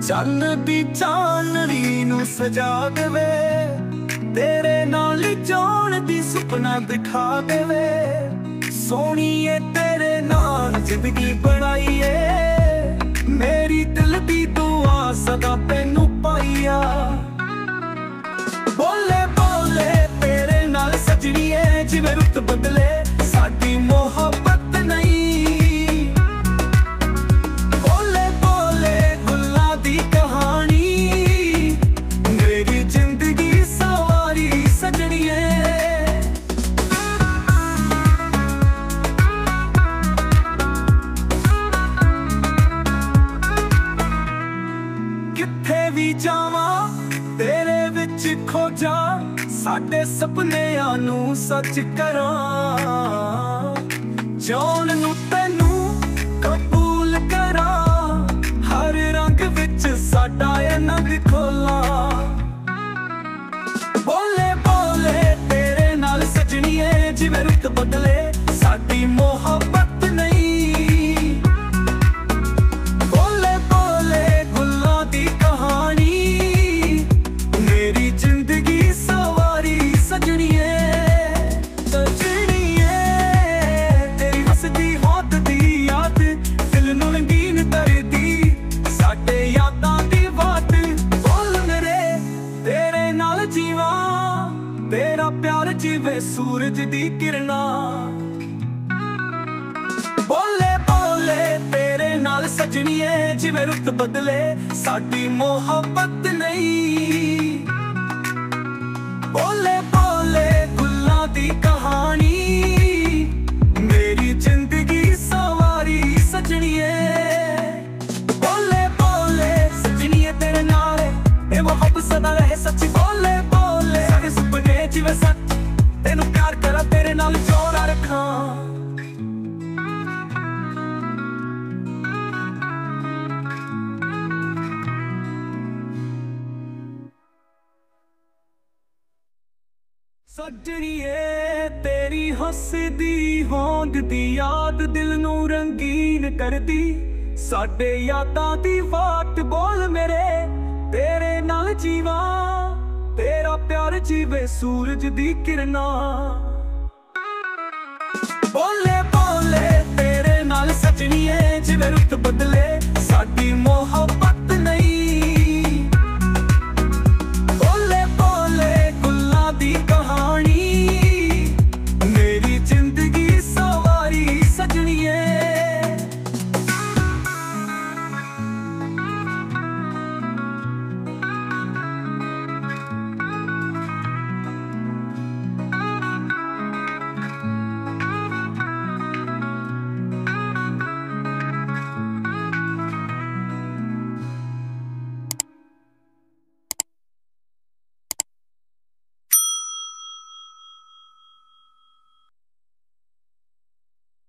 ਚੰਨ ਦੀ ਚਾਨਣੀ ਨੂੰ ਸਜਾ ਦੇਵੇ, ਤੇਰੇ ਨਾਲ ਜਾਣ ਦੀ ਸੁਪਨਾ ਦਿਖਾ ਦੇਵੇ। ਸੋਹਣੀਏ ਤੇਰੇ ਨਾਲ ਜ਼ਿੰਦਗੀ ਬਣਾਈਏ, ਮੇਰੀ ਦਿਲ ਦੀ ਦੁਆ ਸਦਾ ਤੈਨੂੰ ਪਾਈਆ। ਬੋਲੇ ਬੋਲੇ ਤੇਰੇ ਨਾਲ ਸਜਣੀਏ, ਜਿਵੇਂ ਰੁੱਤ ਬਦਲੇ ਸਾਡੀ ਮੁਹੱਬਤ ਨਹੀਂ। ਬੋਲੇ ਬੋਲੇ ਗੁੱਲਾਂ ਦੀ ਕਹਾਣੀ, ਮੇਰੀ ਜ਼ਿੰਦਗੀ ਸਵਾਰੀ ਸਜਣੀਏ। ਕਿੱਥੇ ਵੀ ਜਾਵਾਂ ਤੇਰੇ ਵਿੱਚ ਖੋਜਾਂ, ਸਾਡੇ ਸੁਪਨਿਆਂ ਨੂੰ ਸੱਚ ਕਰਾਂ। ਜੌਨ ਨੂੰ ਤੈਨੂੰ ਕਬੂਲ ਕਰਾਂ, ਹਰ ਰੰਗ ਵਿੱਚ ਸਾਡਾ ਆਨੰਦ ਖੋਲਾਂ। ਬੋਲੇ ਬੋਲੇ ਤੇਰੇ ਨਾਲ ਸਜਣੀਏ, ਜਿਵੇਂ ਰੁੱਤ ਬਦਲੇ ਸਾਡੀ ਮੁਹੱਬਤ ਨਹੀਂ। ਬੋਲੇ ਬੋਲੇ ਗੁੱਲਾਂ ਦੀ ਕਹਾਣੀ, ਮੇਰੀ ਜ਼ਿੰਦਗੀ ਸਵਾਰੀ ਸਜਣੀਏ। ਸਜਣੀਏ ਤੇਰੀ ਹੱਸਦੀ ਹੋਂਦ ਦੀ ਯਾਦ, ਦਿਲ ਨੂੰ ਰੰਗੀਨ ਕਰਦੀ ਸਾਡੇ ਯਾਦਾਂ ਦੀ ਬਾਤ। ਬੋਲ ਮੇਰੇ ਤੇਰੇ ਨਾਲ ਜੀਵਾਂ, ਤੇਰਾ ਪਿਆਰ ਜਿਵੇਂ ਸੂਰਜ ਦੀ ਕਿਰਨਾਂ। ਬੋਲੇ ਬੋਲੇ ਤੇਰੇ ਨਾਲ ਸਜਣੀਏ, ਜਿਵੇਂ ਰੁੱਤ ਬਦਲੇ ਸਾਡੀ ਮੁਹੱਬਤ ਨਹੀਂ। ਬੋਲੇ ਬੋਲੇ ਗੁੱਲਾਂ ਦੀ ਕਹਾਣੀ, ਮੇਰੀ ਜ਼ਿੰਦਗੀ ਸਵਾਰੀ ਸਜਣੀਏ। ਬੋਲੇ ਬੋਲੇ ਸਜਣੀਏ ਤੇਰੇ ਨਾਲ ਇਹ ਮੁਹੱਬਤ ਸਦਾ ਰਹੇ ਸੱਚੀ। ਬੋਲੇ ਬੋਲੇ ਸਾਡੇ ਸੁਪਨੇ ਜਿਵੇਂ ਸੱਚ, ਤੈਨੂੰ ਪਿਆਰ ਕਰਾਂ ਤੇਰੇ ਨਾਲ ਜੋੜਾ ਰੱਖਾਂ। ਸਜਣੀਏ ਤੇਰੀ ਹੱਸਦੀ ਹੋਂਦ ਦੀ ਯਾਦ, ਦਿਲ ਨੂੰ ਰੰਗੀਨ ਕਰਦੀ ਸਾਡੇ ਯਾਦਾਂ ਦੀ ਬਾਤ। ਬੋਲ ਮੇਰੇ ਤੇਰੇ ਨਾਲ ਜੀਵਾਂ, ਤੇਰਾ ਪਿਆਰ ਜਿਵੇਂ ਸੂਰਜ ਦੀ ਕਿਰਨਾਂ। ਬੋਲੇ ਬੋਲੇ ਤੇਰੇ ਨਾਲ ਸਜਣੀਏ, ਜਿਵੇਂ ਰੁੱਤ ਬਦਲੇ ਸਾਡੀ ਮੁਹੱਬਤ